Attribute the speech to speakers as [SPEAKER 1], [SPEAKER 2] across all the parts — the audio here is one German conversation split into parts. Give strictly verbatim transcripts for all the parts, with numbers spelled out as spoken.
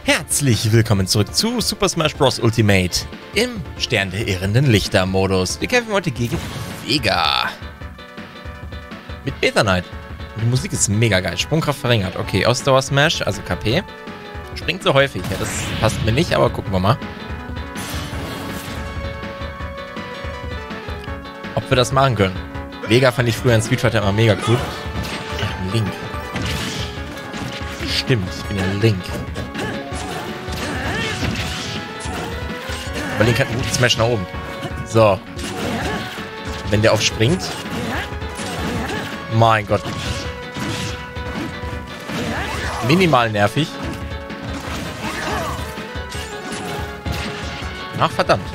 [SPEAKER 1] Herzlich willkommen zurück zu Super Smash Bros. Ultimate im Stern der irrenden Lichter-Modus. Wir kämpfen heute gegen Vega. Mit Beta Knight. Die Musik ist mega geil. Sprungkraft verringert. Okay, Ausdauer Smash, also K P. Springt so häufig. Ja, das passt mir nicht, aber gucken wir mal. Ob wir das machen können. Vega fand ich früher in Street Fighter immer mega cool. Ach, Link. Stimmt, ich bin ja Link. Aber Link hat einen guten Smash nach oben. So. Wenn der aufspringt. Mein Gott. Minimal nervig. Ach, verdammt.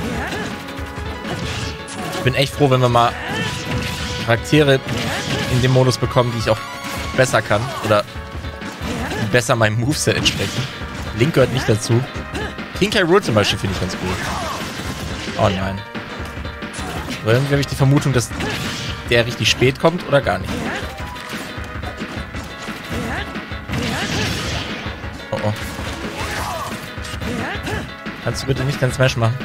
[SPEAKER 1] Ich bin echt froh, wenn wir mal Charaktere in dem Modus bekommen, die ich auch besser kann. Oder besser meinem Moveset entsprechen. Link gehört nicht dazu. King K. Rool zum Beispiel finde ich ganz cool. Oh nein. Aber irgendwie habe ich die Vermutung, dass der richtig spät kommt oder gar nicht. Oh oh. Kannst du bitte nicht ganz Smash machen?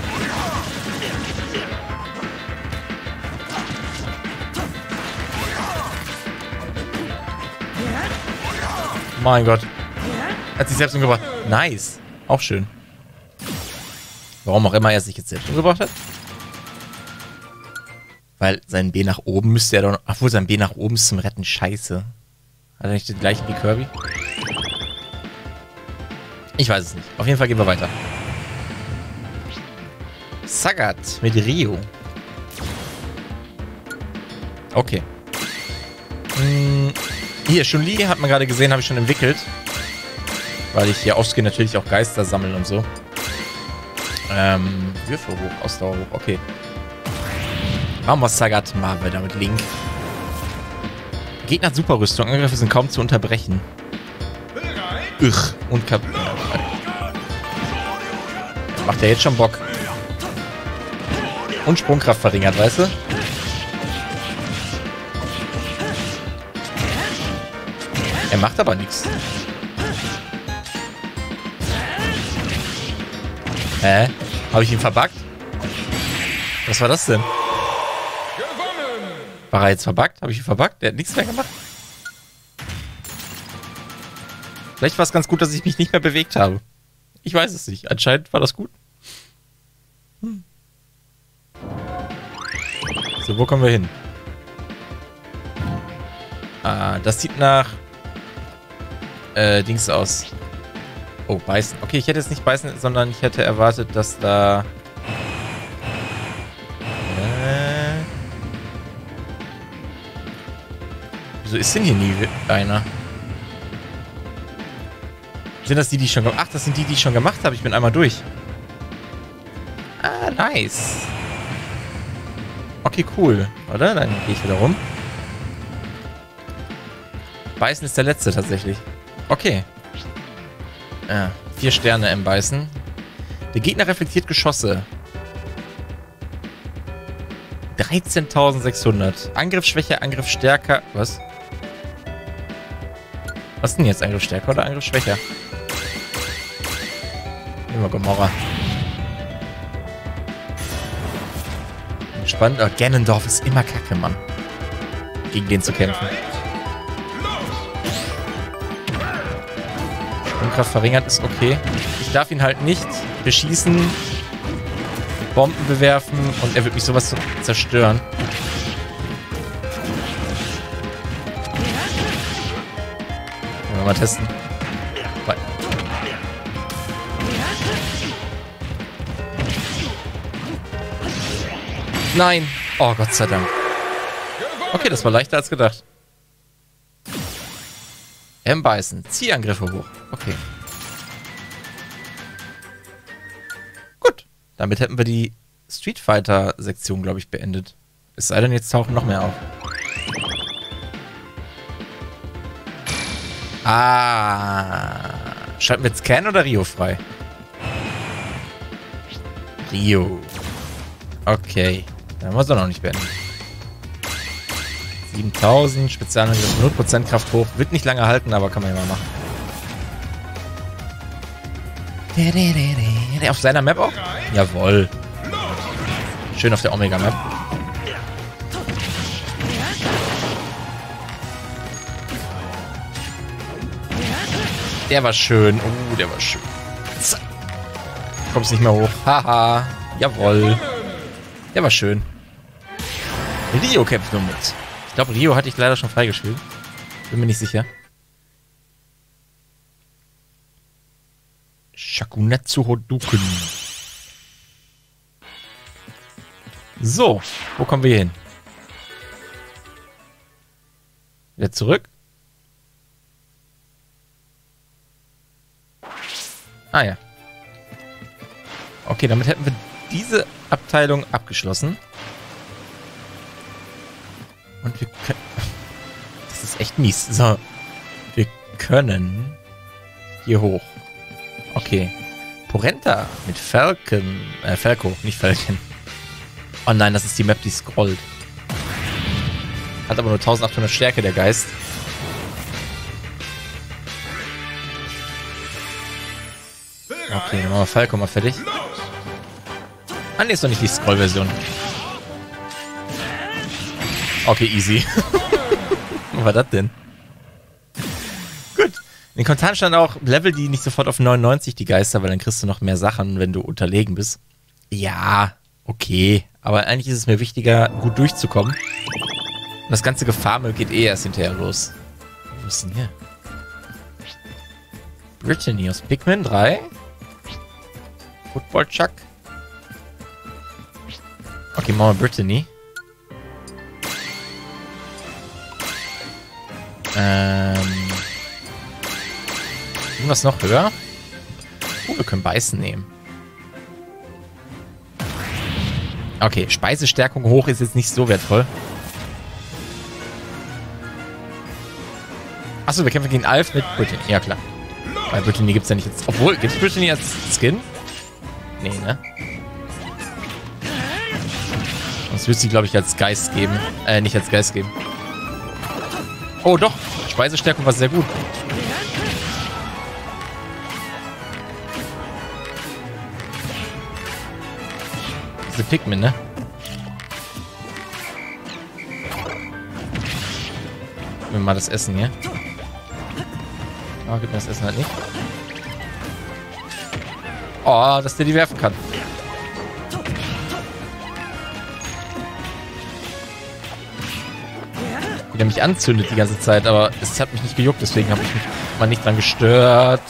[SPEAKER 1] Mein Gott. Hat sich selbst umgebracht. Nice. Auch schön. Warum auch immer er sich jetzt selbst umgebracht hat. Weil sein B nach oben müsste er doch... Obwohl sein B nach oben ist zum Retten. Scheiße. Hat er nicht den gleichen wie Kirby? Ich weiß es nicht. Auf jeden Fall gehen wir weiter. Sagat mit Rio. Okay. Hm, hier, Chun-Li hat man gerade gesehen, habe ich schon entwickelt. Weil ich hier ausgehe natürlich auch Geister sammeln und so. Ähm, Würfe hoch, Ausdauer hoch, okay. Machen wir Sagat mal weiter mit Link. Gegner hat Superrüstung, Angriffe sind kaum zu unterbrechen. Ugh, und Kap... Macht der jetzt schon Bock. Und Sprungkraft verringert, weißt du? Er macht aber nichts. Hä? Habe ich ihn verbuggt? Was war das denn? War er jetzt verbuggt? Habe ich ihn verbuggt? Der hat nichts mehr gemacht. Vielleicht war es ganz gut, dass ich mich nicht mehr bewegt habe. Ich weiß es nicht. Anscheinend war das gut. Hm. So, wo kommen wir hin? Ah, das sieht nach... Äh, Dings aus. Oh, beißen. Okay, ich hätte jetzt nicht beißen, sondern ich hätte erwartet, dass da... Äh... Wieso ist denn hier nie einer? Sind das die, die ich schon... Ach, das sind die, die ich schon gemacht habe. Ich bin einmal durch. Ah, nice. Okay, cool. Oder? Dann gehe ich wieder rum. Beißen ist der letzte tatsächlich. Okay. Ja, vier Sterne im Beißen. Der Gegner reflektiert Geschosse. dreizehntausendsechshundert. Angriffsschwäche, Angriffsstärke. Was? Was ist denn jetzt? Angriffsstärke oder Angriffsschwäche? Nehmen wir Gomorra. Spannend. Oh, Ganondorf ist immer kacke, Mann. Gegen den zu kämpfen. Sprungkraft verringert ist okay. Ich darf ihn halt nicht beschießen, mit Bomben bewerfen und er wird mich sowas zerstören. Wollen wir mal testen. Nein! Oh, Gott sei Dank. Okay, das war leichter als gedacht. M beißen. Ziehangriffe hoch. Okay. Gut. Damit hätten wir die Street Fighter Sektion, glaube ich, beendet. Es sei denn, jetzt tauchen noch mehr auf. Ah. Schalten wir jetzt Can oder Rio frei? Rio. Okay. Dann haben wir es doch noch nicht beendet. siebentausend, Spezialangriff, null Prozent Kraft hoch. Wird nicht lange halten, aber kann man ja mal machen. Auf seiner Map auch? Jawohl. Schön auf der Omega-Map. Der war schön. Oh, der war schön. Zack. Kommst nicht mehr hoch. Haha. Jawohl. Der war schön. Rio kämpft nur mit. Ich glaube, Rio hatte ich leider schon freigespielt. Bin mir nicht sicher. Shakunetsu Hodoken. So, wo kommen wir hier hin? Wieder zurück. Ah ja. Okay, damit hätten wir diese Abteilung abgeschlossen. Und wir können... Das ist echt mies. So. Wir können hier hoch. Okay. Porenta mit Falcon. Äh, Falco, nicht Falcon. Oh nein, das ist die Map, die scrollt. Hat aber nur eintausendachthundert Stärke, der Geist. Okay, dann machen wir Falco mal fertig. Ah, ne, ist doch nicht die Scroll-Version. Okay, easy. Was war das denn? Gut. In den Kommentaren stand auch, Level die nicht sofort auf neunundneunzig, die Geister, weil dann kriegst du noch mehr Sachen, wenn du unterlegen bist. Ja, okay. Aber eigentlich ist es mir wichtiger, gut durchzukommen. Und das ganze Gefarme geht eh erst hinterher los. Wo ist denn hier? Brittany aus Pikmin drei. Football Chuck. Okay, machen wir Brittany. Ähm. Irgendwas noch höher? Oh, wir können Beißen nehmen. Okay, Speisestärkung hoch ist jetzt nicht so wertvoll. Achso, wir kämpfen gegen Alf mit Brittany. Ja, klar. Weil Brittany gibt es ja nicht jetzt. Obwohl, gibt es Brittany als Skin? Nee, ne? Sonst würde sie, glaube ich, als Geist geben. Äh, nicht als Geist geben. Oh, doch. Speisestärkung war sehr gut. Diese Pikmin, ne? Gib mir mal das Essen hier. Oh, gib mir das Essen halt nicht. Oh, dass der die werfen kann. Wie der mich anzündet die ganze Zeit, aber es hat mich nicht gejuckt, deswegen habe ich mich mal nicht dran gestört.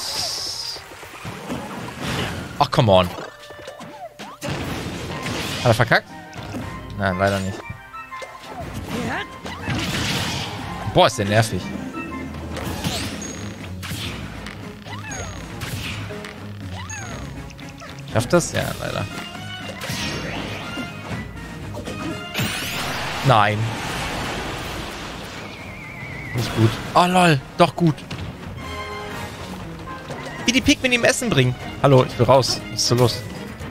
[SPEAKER 1] Ach, come on. Hat er verkackt? Nein, leider nicht. Boah, ist der nervig. Schafft das? Ja, leider. Nein. Nicht gut. Oh, lol. Doch gut. Wie die Pikmin ihm Essen bringen. Hallo, ich will raus. Was ist so los?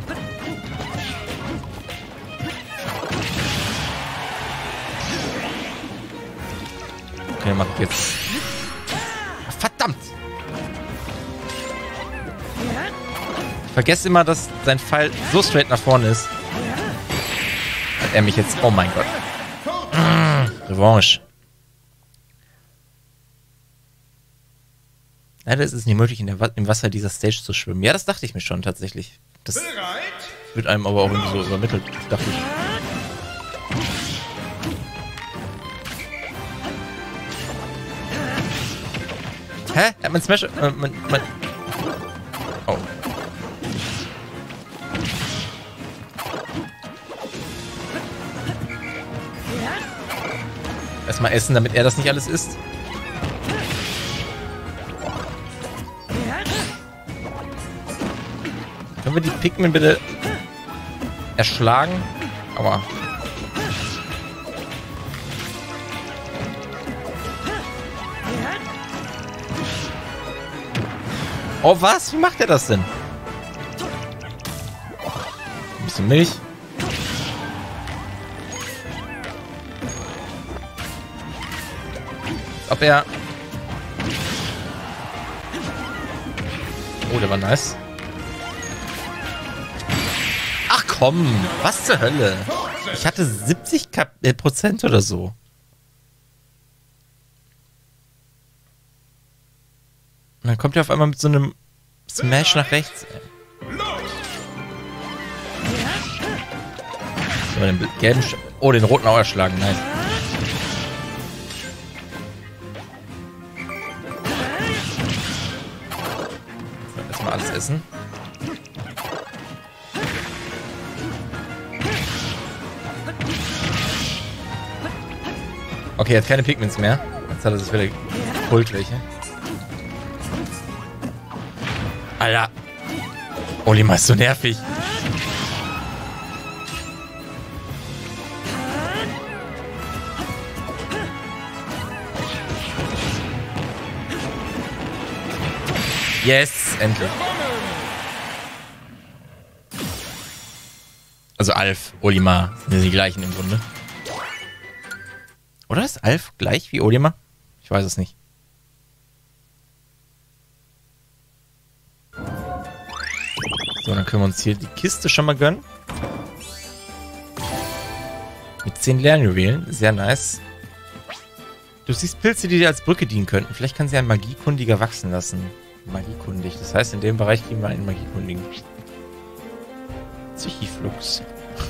[SPEAKER 1] Okay, mach ich jetzt. Verdammt! Ich vergesse immer, dass sein Pfeil so straight nach vorne ist. Hat er mich jetzt... Oh mein Gott. Mmh, Revanche. Leider ist es nicht möglich, in der Wa im Wasser dieser Stage zu schwimmen. Ja, das dachte ich mir schon tatsächlich. Das wird einem aber auch irgendwie so übermittelt, dachte ich. Hä? Er hat mein Smash... Äh, mein, mein oh. Erstmal essen, damit er das nicht alles isst. Können wir die Pikmin bitte erschlagen? Aua. Oh, was? Wie macht er das denn? Ein bisschen Milch. Ob er... Oh, der war nice. komm. Was zur Hölle? Ich hatte siebzig Kap äh, Prozent oder so. Und dann kommt er auf einmal mit so einem Smash nach rechts. So, den gelben Sch oh, den roten auch erschlagen. Nice. So, erstmal alles essen. Okay, jetzt keine Pigments mehr. Jetzt hat er sich wieder geholt welche. Alter. Olimar ist so nervig. Yes, endlich. Also Alf, Olimar sind ja die gleichen im Grunde. Oder ist Alf gleich wie Olimar? Ich weiß es nicht. So, dann können wir uns hier die Kiste schon mal gönnen. Mit zehn Lernjuwelen. Sehr nice. Du siehst Pilze, die dir als Brücke dienen könnten. Vielleicht kann sie ein Magiekundiger wachsen lassen. Magiekundig. Das heißt, in dem Bereich kriegen wir einen Magiekundigen. Psychiflux.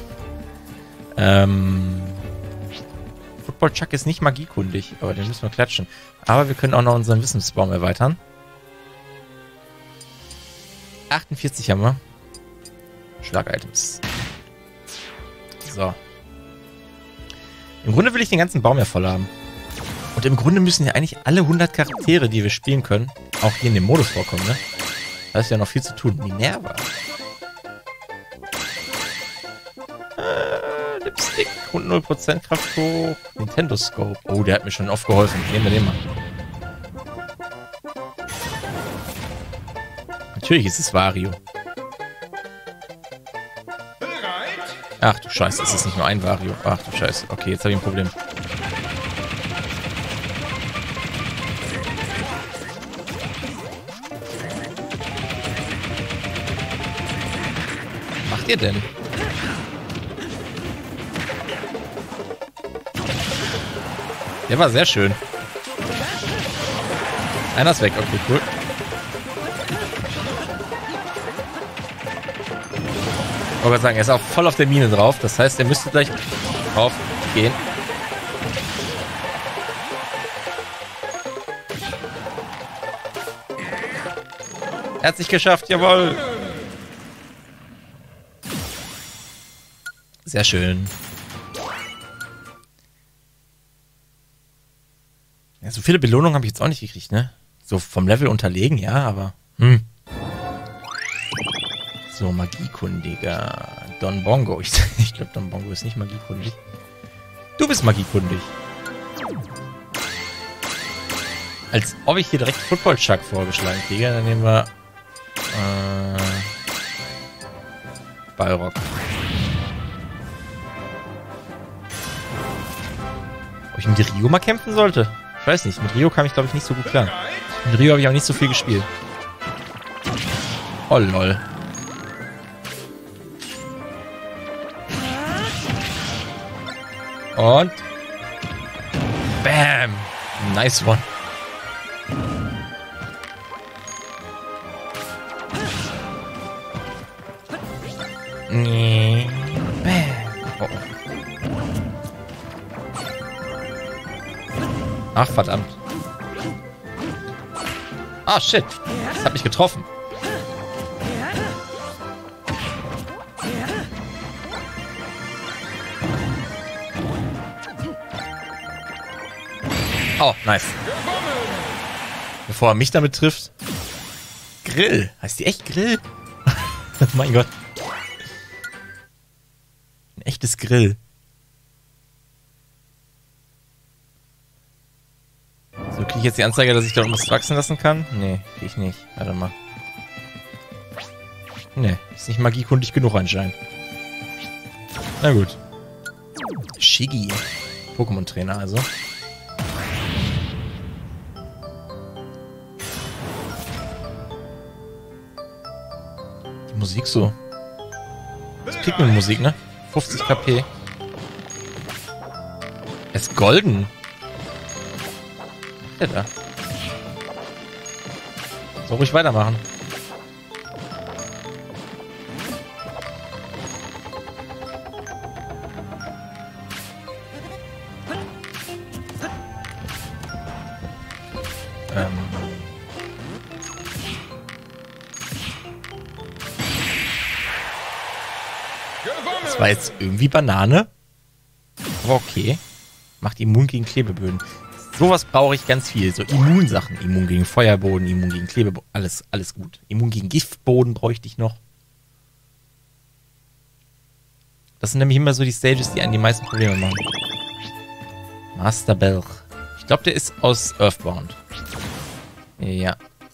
[SPEAKER 1] ähm... Football Chuck ist nicht magiekundig, aber den müssen wir klatschen. Aber wir können auch noch unseren Wissensbaum erweitern. achtundvierzig haben wir. Schlag-Items. So. Im Grunde will ich den ganzen Baum ja voll haben. Und im Grunde müssen ja eigentlich alle hundert Charaktere, die wir spielen können, auch hier in dem Modus vorkommen, ne? Da ist ja noch viel zu tun. Minerva. Äh, Lipstick und null Prozent Kraft hoch. Nintendo Scope. Oh, der hat mir schon oft geholfen. Nehmen wir den mal. Natürlich ist es Wario. Ach du Scheiße, es ist nicht nur ein Wario. Ach du Scheiße. Okay, jetzt habe ich ein Problem. Was macht ihr denn? Der war sehr schön. Einer ist weg. Okay, cool. Ich wollte sagen, er ist auch voll auf der Mine drauf. Das heißt, er müsste gleich drauf gehen. Er hat sich geschafft, jawohl. Sehr schön. Ja, so viele Belohnungen habe ich jetzt auch nicht gekriegt, ne? So vom Level unterlegen, ja, aber... Hm. So, Magiekundiger. Don Bongo. Ich, ich glaube, Don Bongo ist nicht magiekundig. Du bist magiekundig. Als ob ich hier direkt Football Chuck vorgeschlagen kriege, dann nehmen wir... Äh, Balrog. Ob ich mit Rio mal kämpfen sollte? Ich weiß nicht. Mit Rio kam ich, glaube ich, nicht so gut klar. Mit Rio habe ich auch nicht so viel gespielt. Oh, lol. Und... Bam! Nice one. Nee. Bam. Oh. Ach, verdammt. Ah, shit. Das hat mich getroffen. Oh, nice. Bevor er mich damit trifft. Grill. Heißt die echt Grill? Mein Gott. Ein echtes Grill. So, kriege ich jetzt die Anzeige, dass ich da irgendwas wachsen lassen kann? Nee, kriege ich nicht. Warte mal. Nee, ist nicht magiekundig genug anscheinend. Na gut. Shiggy. Pokémon-Trainer also. Musik so. Das ist Pikmin-Musik, ne? fünfzig KP. Er ist golden. Was ist der da? Soll ruhig weitermachen. Ähm. Das war jetzt irgendwie Banane. Aber okay. Macht immun gegen Klebeböden. Sowas brauche ich ganz viel. So Immunsachen. Immun gegen Feuerboden, Immun gegen Klebeboden. Alles, alles gut. Immun gegen Giftboden bräuchte ich noch. Das sind nämlich immer so die Stages, die einen die meisten Probleme machen. Master Bell. Ich glaube, der ist aus Earthbound. Ja.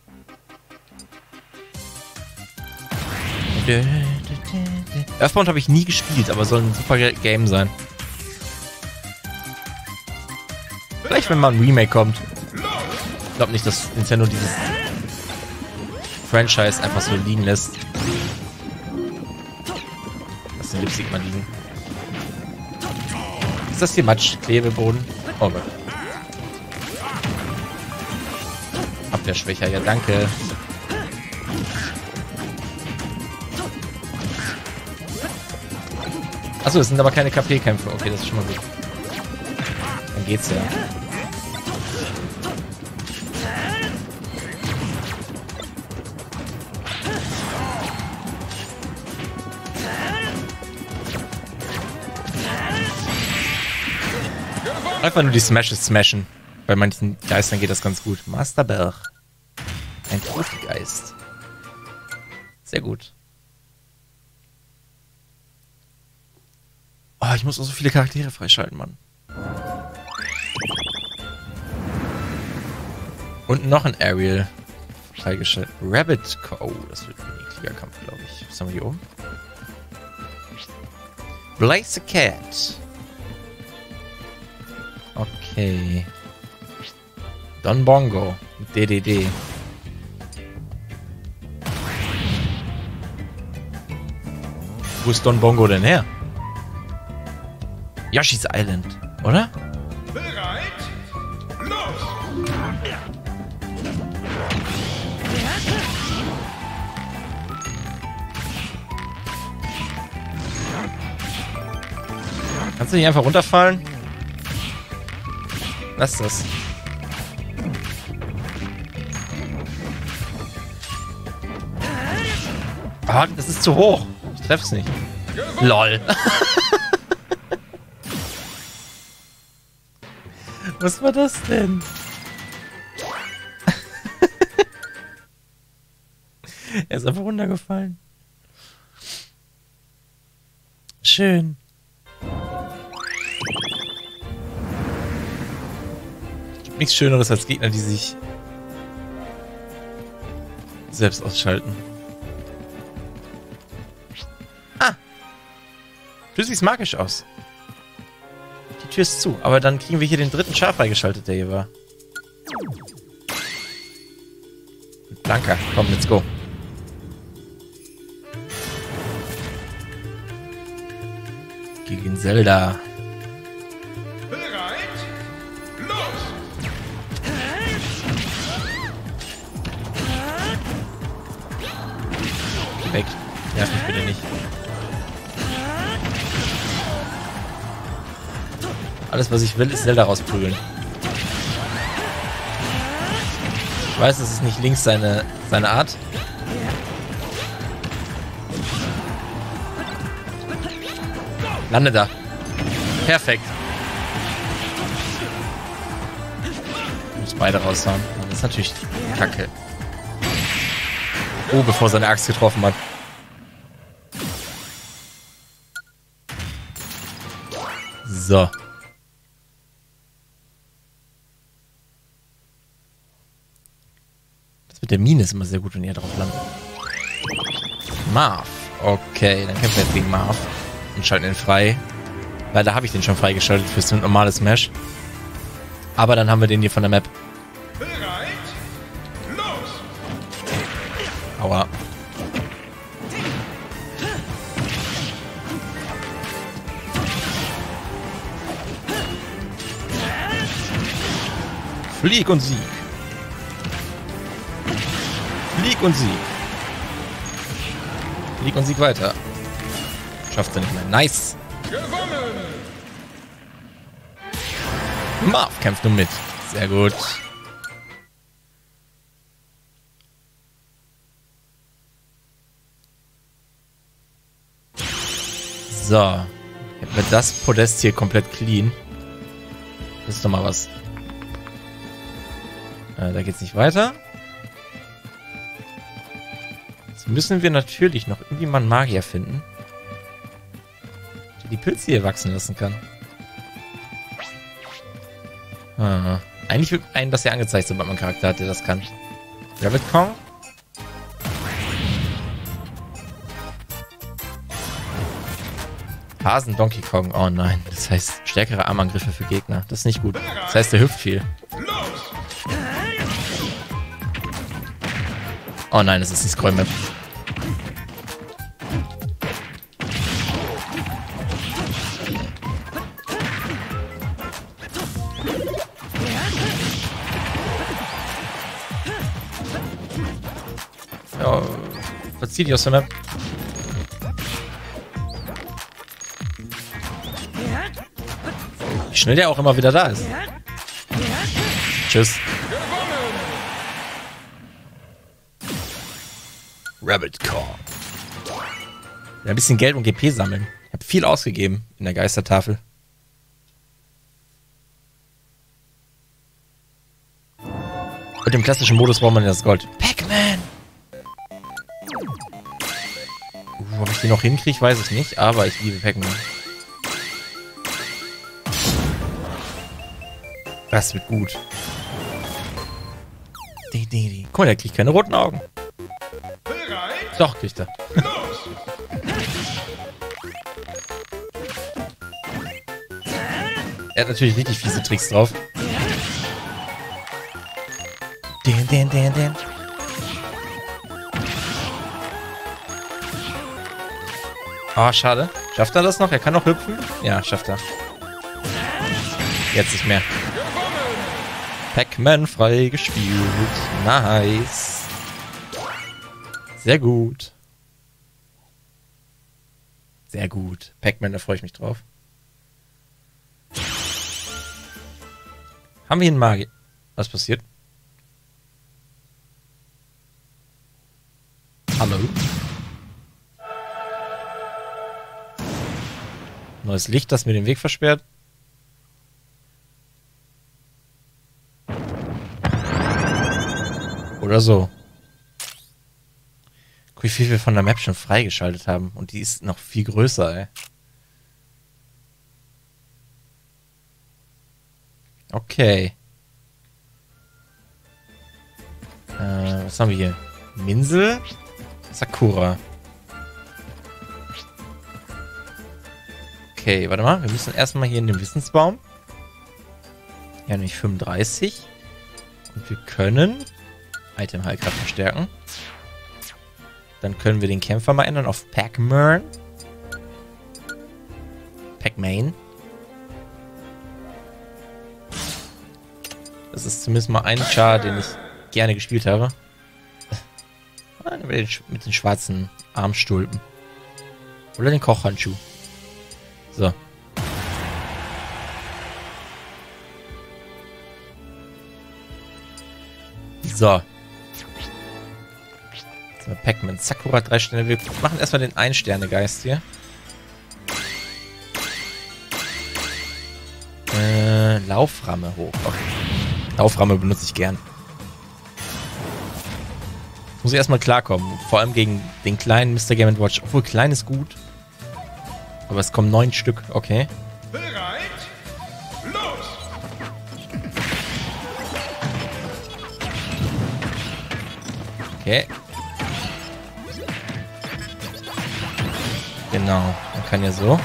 [SPEAKER 1] Earthbound habe ich nie gespielt, aber soll ein super Game sein. Vielleicht, wenn mal ein Remake kommt. Ich glaube nicht, dass Nintendo dieses Franchise einfach so liegen lässt. Lass den Lipstick mal liegen. Ist das hier Matsch? Klebeboden? Oh Gott. Abwehrschwächer, ja danke. Achso, es sind aber keine K P-Kämpfe. Okay, das ist schon mal gut. Dann geht's ja. Einfach nur die Smashes smashen. Bei manchen Geistern geht das ganz gut. Master Bell. Ein Profi-Geist. Sehr gut. Oh, ich muss auch so viele Charaktere freischalten, Mann. Und noch ein Aerial freigeschaltet. Rabbit Co. Oh, das wird ein ekliger Kampf, glaube ich. Was haben wir hier oben? Blaze the Cat. Okay. Don Bongo mit D D D. Wo ist Don Bongo denn her? Yoshi's Island, oder?
[SPEAKER 2] Bereit? Los!
[SPEAKER 1] Kannst du nicht einfach runterfallen? Lass das. Ah, das ist zu hoch. Ich treff's nicht. LOL. Was war das denn? Er ist einfach runtergefallen. Schön. Gibt nichts Schöneres als Gegner, die sich selbst ausschalten. Ah! Du siehst magisch aus. Die Tür ist zu, aber dann kriegen wir hier den dritten Char freigeschaltet, der hier war. Blanka, komm, let's go. Gegen Zelda.
[SPEAKER 2] Bereit? Los!
[SPEAKER 1] Geh weg. Nerv mich bitte nicht. Alles, was ich will, ist Zelda rausprügeln. Ich weiß, es ist nicht links seine, seine Art. Lande da. Perfekt. Ich muss beide raushauen. Das ist natürlich Kacke. Oh, bevor seine Axt getroffen hat. So. Das mit der Mine ist immer sehr gut, wenn ihr drauf landet. Marv. Okay, dann kämpfen wir jetzt gegen Marv. Und schalten ihn frei. Leider habe ich den schon freigeschaltet fürs normale Smash. Aber dann haben wir den hier von der Map.
[SPEAKER 2] Bereit? Los!
[SPEAKER 1] Aua. Flieg und Sieg. Flieg und Sieg. Flieg und Sieg weiter. Schafft er nicht mehr. Nice.
[SPEAKER 2] Gewonnen!
[SPEAKER 1] Marv kämpft nun mit. Sehr gut. So. Hätten wir das Podest hier komplett clean. Das ist doch mal was. Äh, da geht's nicht weiter. Jetzt müssen wir natürlich noch irgendwie mal einen Magier finden, der die Pilze hier wachsen lassen kann. Ah. Eigentlich wird einem das ja angezeigt, sobald man einen Charakter hat, der das kann. Rabbit Kong. Hasen Donkey Kong. Oh nein. Das heißt stärkere Armangriffe für Gegner. Das ist nicht gut. Das heißt, der hüpft viel. Oh nein, das ist die Scroll-Map. Ja, was zieht die aus der Map? Wie schnell der auch immer wieder da ist. Tschüss. Rabbit Kong. Ja, ein bisschen Geld und G P sammeln. Ich habe viel ausgegeben in der Geistertafel. Und im klassischen Modus braucht man ja das Gold. Pac-Man! Uh, ob ich die noch hinkriege, weiß ich nicht, aber ich liebe Pac-Man. Das wird gut. Die, die, die. Guck mal, der kriegt keine roten Augen.
[SPEAKER 2] Bereit?
[SPEAKER 1] Doch, kriegt er.
[SPEAKER 2] Los!
[SPEAKER 1] Er hat natürlich richtig fiese Tricks drauf. Den, den, den, den. Oh, schade. Schafft er das noch? Er kann noch hüpfen? Ja, schafft er. Jetzt nicht mehr. Pac-Man freigespielt. Nice. Sehr gut. Sehr gut. Pac-Man, da freue ich mich drauf. Haben wir einen Magier? Was passiert? Hallo? Neues Licht, das mir den Weg versperrt. Oder so. Guck, wie viel wir von der Map schon freigeschaltet haben. Und die ist noch viel größer, ey. Okay. Äh, was haben wir hier? Minsel? Sakura. Okay, warte mal. Wir müssen erstmal hier in den Wissensbaum. Ja, nämlich fünfunddreißig. Und wir können Item Heilkraft verstärken. Dann können wir den Kämpfer mal ändern auf Pac-Man. Pac-Man. Das ist zumindest mal ein Char, den ich gerne gespielt habe. Mit den schwarzen Armstulpen. Oder den Kochhandschuh. So. So. Pac-Man. Sakura drei Sterne. Wir machen erstmal den Ein-Sterne-Geist hier. Äh, Lauframme hoch. Okay. Lauframme benutze ich gern. Muss ich erstmal klarkommen. Vor allem gegen den kleinen Mister Game and Watch. Obwohl, klein ist gut. Aber es kommen neun Stück. Okay.
[SPEAKER 2] Bereit? Los!
[SPEAKER 1] Okay. Genau. Man kann ja so.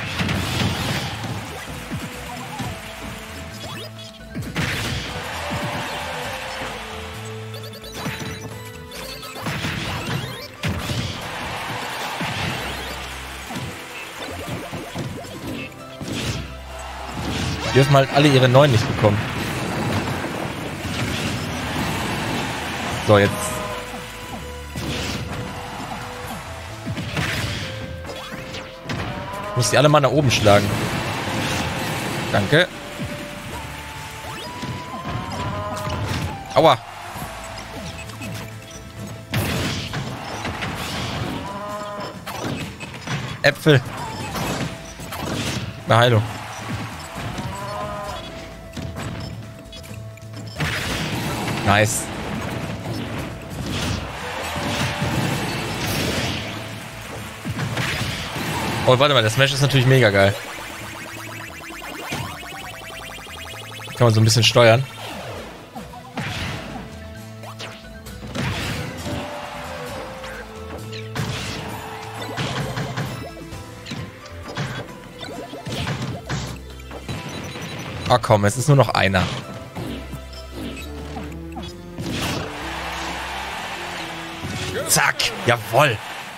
[SPEAKER 1] Die dürfen halt alle ihre neuen nicht bekommen. So, jetzt. Ich muss die alle mal nach oben schlagen. Danke. Aua. Äpfel. Eine Heilung. Nice. Oh, warte mal, der Smash ist natürlich mega geil. Kann man so ein bisschen steuern. Oh komm, es ist nur noch einer. Zack, jawoll.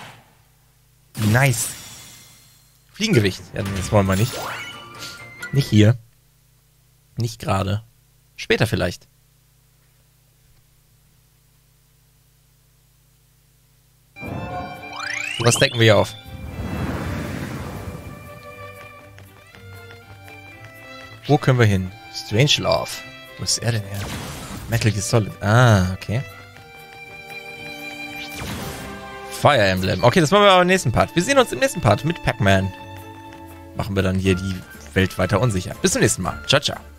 [SPEAKER 1] Nice. Fliegengewicht. Ja, das wollen wir nicht. Nicht hier. Nicht gerade. Später vielleicht. Was decken wir hier auf? Wo können wir hin? Strangelove. Wo ist er denn her? Metal Gear Solid. Ah, okay. Fire Emblem. Okay, das machen wir aber im nächsten Part. Wir sehen uns im nächsten Part mit Pac-Man. Machen wir dann hier die Welt weiter unsicher. Bis zum nächsten Mal. Ciao, ciao.